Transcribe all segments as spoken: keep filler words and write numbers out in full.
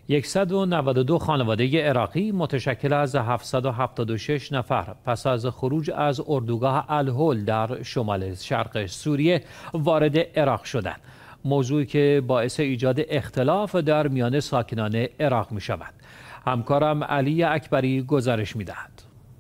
صد و نود و دو خانواده عراقی متشکل از هفتصد و هفتاد و شش نفر پس از خروج از اردوگاه الهول در شمال شرق سوریه وارد عراق شدند. موضوعی که باعث ایجاد اختلاف در میان ساکنان عراق می شود. همکارم علی اکبری گزارش می دهد.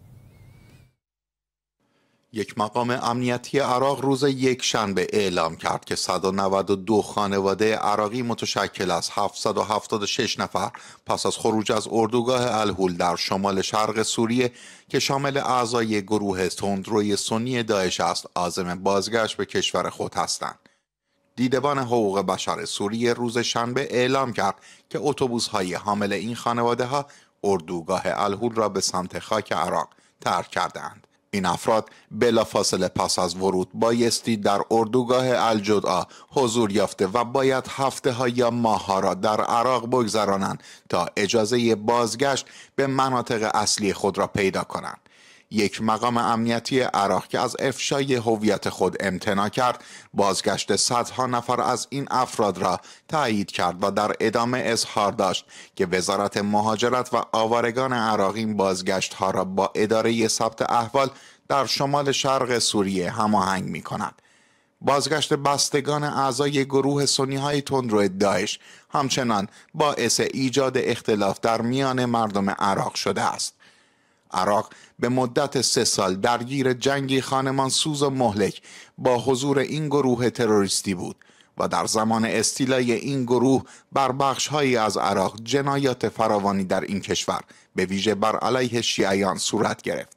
یک مقام امنیتی عراق روز یک شنبه اعلام کرد که صد و نود و دو خانواده عراقی متشکل از هفتصد و هفتاد و شش نفر پس از خروج از اردوگاه الهول در شمال شرق سوریه که شامل اعضای گروه تندروی سنی داعش است، عازم بازگشت به کشور خود هستند. دیدبان حقوق بشر سوریه روز شنبه اعلام کرد که اتوبوس‌های حامل این خانواده‌ها اردوگاه الهول را به سمت خاک عراق ترک کردند. این افراد بلافاصله پس از ورود بایستی در اردوگاه الجدعا حضور یافته و باید هفته ها یا ماه ها را در عراق بگذرانند تا اجازه بازگشت به مناطق اصلی خود را پیدا کنند. یک مقام امنیتی عراق که از افشای هویت خود امتناع کرد، بازگشت صدها نفر از این افراد را تایید کرد و در ادامه اظهار داشت که وزارت مهاجرت و آوارگان عراق این بازگشت ها را با اداره ثبت احوال در شمال شرق سوریه هماهنگ می کند. بازگشت بستگان اعضای گروه سنی های تندرو داعش همچنان باعث ایجاد اختلاف در میان مردم عراق شده است. عراق به مدت سه سال درگیر جنگی خانمانسوز و مهلک با حضور این گروه تروریستی بود و در زمان استیلای این گروه بر بخش‌هایی از عراق جنایات فراوانی در این کشور به ویژه بر علیه شیعیان صورت گرفت.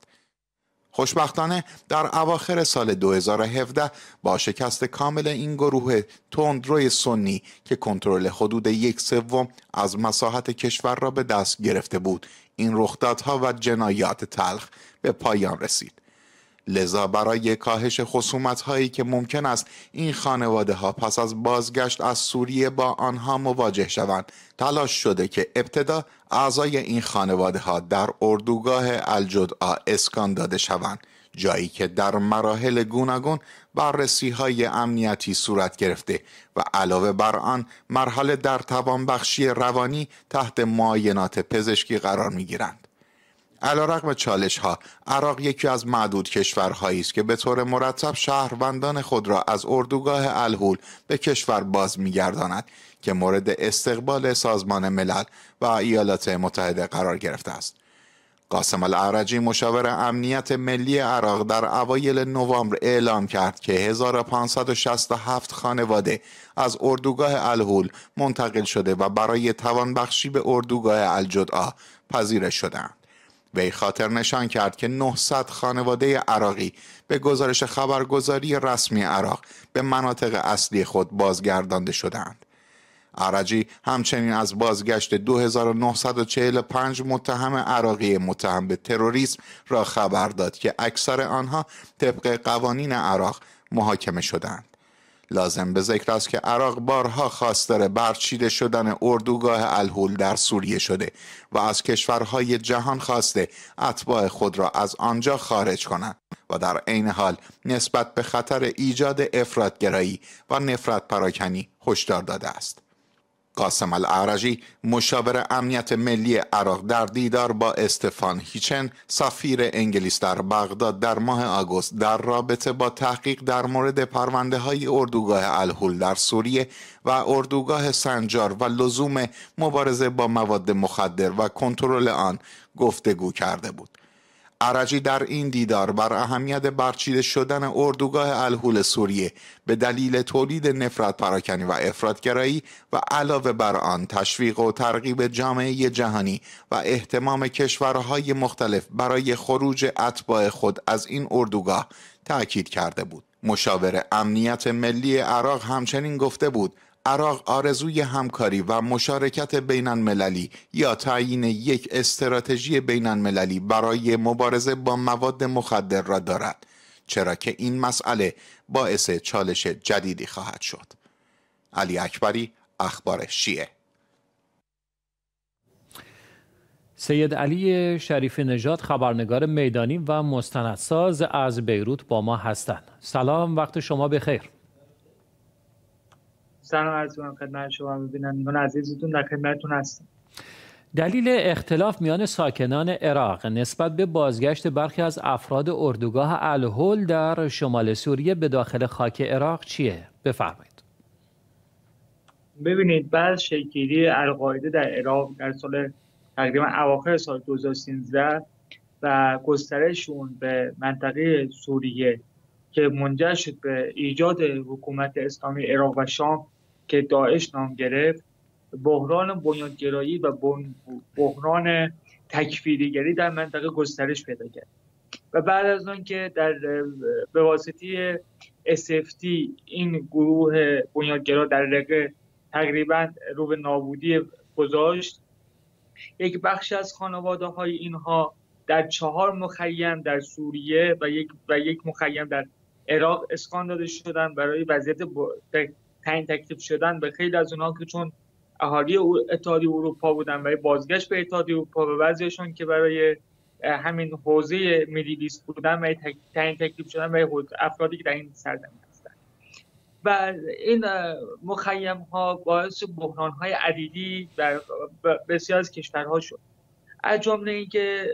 خوشبختانه در اواخر سال دو هزار و هفده با شکست کامل این گروه تندروی سنی که کنترل حدود یک سوم از مساحت کشور را به دست گرفته بود، این رخدادها و جنایات تلخ به پایان رسید. لذا برای کاهش خصومت‌هایی که ممکن است این خانواده ها پس از بازگشت از سوریه با آنها مواجه شوند، تلاش شده که ابتدا اعضای این خانواده ها در اردوگاه الجدعا اسکان داده شوند، جایی که در مراحل گوناگون بررسی های امنیتی صورت گرفته و علاوه بر آن مرحله در توانبخشی روانی تحت معاینات پزشکی قرار می گیرند. علیرغم چالش ها، عراق یکی از معدود کشورهایی است که به طور مرتب شهروندان خود را از اردوگاه الهول به کشور باز می‌گرداند که مورد استقبال سازمان ملل و ایالات متحده قرار گرفته است. قاسم الاعرجی مشاور امنیت ملی عراق در اوایل نوامبر اعلام کرد که هزار و پانصد و شصت و هفت خانواده از اردوگاه الهول منتقل شده و برای توانبخشی به اردوگاه الجدعا پذیرش شدند. وی خاطر نشان کرد که نهصد خانواده عراقی به گزارش خبرگزاری رسمی عراق به مناطق اصلی خود بازگردانده شدند. اعرجی همچنین از بازگشت دو هزار و نهصد و چهل و پنج متهم عراقی متهم به تروریسم را خبر داد که اکثر آنها طبق قوانین عراق محاکمه شدند. لازم به ذکر است که عراق بارها خواستار برچیده شدن اردوگاه الهول در سوریه شده و از کشورهای جهان خواسته اتباع خود را از آنجا خارج کنند و در عین حال نسبت به خطر ایجاد افراطگرایی و نفرت پراکنی هشدار داده است. قاسم الاعرجی مشاور امنیت ملی عراق در دیدار با استفان هیچن سفیر انگلیس در بغداد در ماه آگوست در رابطه با تحقیق در مورد پرونده های اردوگاه الهول در سوریه و اردوگاه سنجار و لزوم مبارزه با مواد مخدر و کنترل آن گفتگو کرده بود. اعرجی در این دیدار بر اهمیت برچیده شدن اردوگاه الهول سوریه به دلیل تولید نفرت پراکنی و افراطگرایی و علاوه بر آن تشویق و ترغیب جامعه جهانی و اهتمام کشورهای مختلف برای خروج اتباع خود از این اردوگاه تأکید کرده بود. مشاور امنیت ملی عراق همچنین گفته بود عراق آرزوی همکاری و مشارکت بین المللی یا تعیین یک استراتژی بین المللی برای مبارزه با مواد مخدر را دارد، چرا که این مسئله باعث چالش جدیدی خواهد شد. علی اکبری، اخبار شیعه. سید علی شریف نژاد خبرنگار میدانی و مستندساز از بیروت با ما هستند. سلام، وقت شما بخیر. سلام عرض می‌کنم خدمت شما بینندگان عزیزتون، در خدمتتون هستم. دلیل اختلاف میان ساکنان عراق نسبت به بازگشت برخی از افراد اردوگاه الهول در شمال سوریه به داخل خاک عراق چیه؟ بفرمایید. ببینید، بعد شکل‌گیری القاعده در عراق در سال تقریبا اواخر سال دو هزار و سیزده و گسترششون به منطقه سوریه که منجر شد به ایجاد حکومت اسلامی عراق و شام که داعش نام گرفت، بحران بنیادگرایی و بحران تکفیریگری در منطقه گسترش پیدا کرد و بعد از آن که در به واسطه اس اف تی این گروه بنیادگرا در رقه تقریبا رو به نابودی گذاشت، یک بخش از خانواده های اینها در چهار مخیم در سوریه و یک و یک مخیم در عراق اسکان داده شدن برای وضعیت تعیین تکلیف شدن به خیلی از اونها که چون اهالی اتحادیه اروپا بودن برای بازگشت به اتحادیه اروپا و بعضیشون که برای همین حوزه میدلیست بودن و تعیین تکلیف شدن برای افرادی که در این سرزمین هستن. و این مخیم ها باعث بحران های عدیدی در بسیار از کشورها شد. از جمله اینکه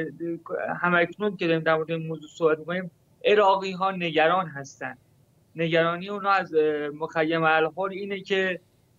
همکنون که داریم در مورد این موضوع صحبت می‌کنیم، عراقی ها نگران هستند. نگرانی اونا از مخیم الهول اینه که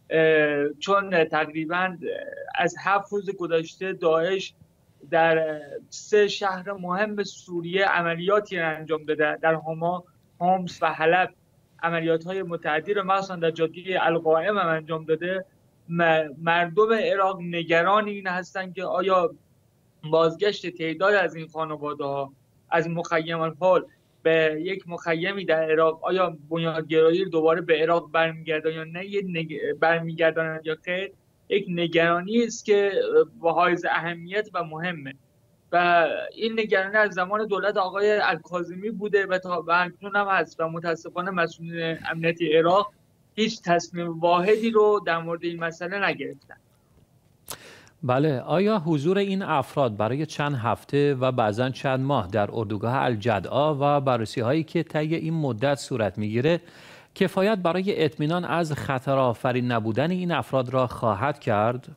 چون تقریبا از هفت روز گذشته داعش در سه شهر مهم سوریه عملیاتی را انجام داده، در هما، حمص و حلب عملیات‌های متعدی را مثلا در جاده القائم هم انجام داده. مردم عراق نگران این هستند که آیا بازگشت تعداد از این خانواده‌ها از مخیم الحال به یک مخیمی در عراق، آیا بنیادگرایی دوباره به عراق برمیگردن یا نه، یه نگ... برمیگردن یا خیر، یک نگرانی است که با حائز اهمیت و مهمه و این نگرانی از زمان دولت آقای الکاظمی بوده و تا اکنون هم هست و متاسفانه مسئولین امنیتی عراق هیچ تصمیم واحدی رو در مورد این مسئله نگرفتن. بله، آیا حضور این افراد برای چند هفته و بعضاً چند ماه در اردوگاه الجدعا و بررسی هایی که طی این مدت صورت میگیره کفایت برای اطمینان از خطر آفرین نبودن این افراد را خواهد کرد؟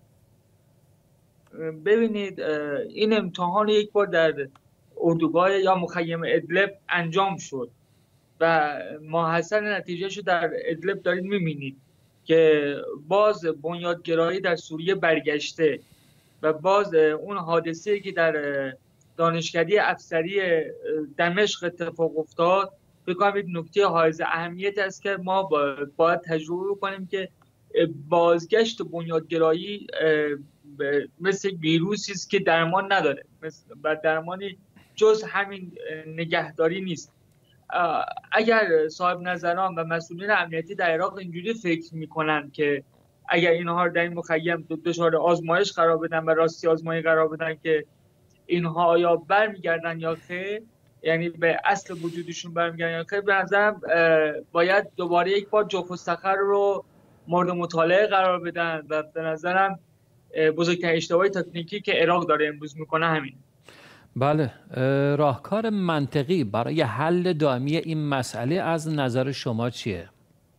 ببینید، این امتحان یک بار در اردوگاه یا مخیم ادلب انجام شد و ماحصل نتیجهش رو در ادلب دارید میبینید که باز بنیادگرایی در سوریه برگشته و باز اون حادثه‌ای که در دانشکده افسری دمشق اتفاق افتاد بکنم یک نکته حائز اهمیت است که ما باید تجربه کنیم که بازگشت بنیادگرایی مثل ویروسی است که درمان نداره و درمانی جز همین نگهداری نیست. اگر صاحب نظران و مسئولین امنیتی در عراق اینجوری فکر میکنن که اگر اینها رو در این مخیم دچار آزمایش قرار بدن و راستی آزمایی قرار بدن که اینها یا برمیگردن یا خیر، یعنی به اصل وجودشون برمیگردن یا خیر، به نظرم باید دوباره یک بار جوف الصخر رو مورد مطالعه قرار بدن و به نظرم بزرگترین اشتباه تکنیکی که عراق داره امروز میکنه همین. بله، راهکار منطقی برای حل دائمی این مسئله از نظر شما چیه؟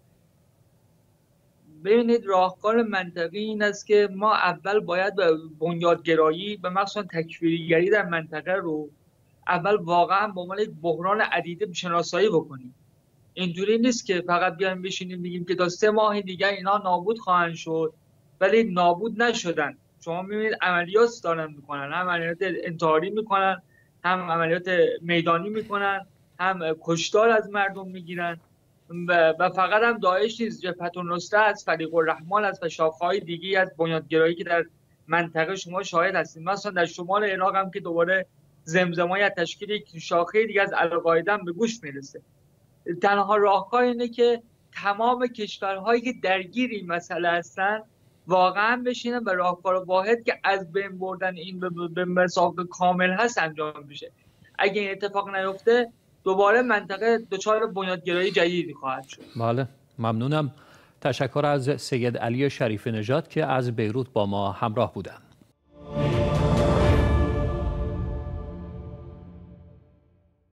ببینید، راهکار منطقی این است که ما اول باید به بنیادگرایی و مخصوصا تکفیریگری در منطقه رو اول واقعا به عنوان یک بحران عدیده شناسایی بکنیم. اینجوری نیست که فقط بیایم بشینیم بگیم که تا سه ماه دیگه اینا نابود خواهند شد، ولی نابود نشدن. شما می‌بینید عملیات دارن میکنن، هم عملیات انتحاری میکنن، هم عملیات میدانی میکنن، هم کشتار از مردم میگیرن و, و فقط هم داعش نیست، جبهة النصره از فریق الرحمان است و شاخه‌های دیگه‌ای از بنیادگرایی که در منطقه شما شاهد هستید. مثلا در شمال عراق هم که دوباره زمزمه‌ای از تشکیل یک شاخه دیگه از القاعده به گوش میرسه. تنها راهکار اینه که تمام کشورهایی که درگیر این مسئله هستن واقعا بشینن و راهکار واحد که از بین بردن این به مسافت کامل هست انجام بشه. اگه این اتفاق نیفته دوباره منطقه دچار بنیادگرایی جدیدی خواهد شد. بله، ممنونم. تشکر از سید علی شریف نژاد که از بیروت با ما همراه بودند.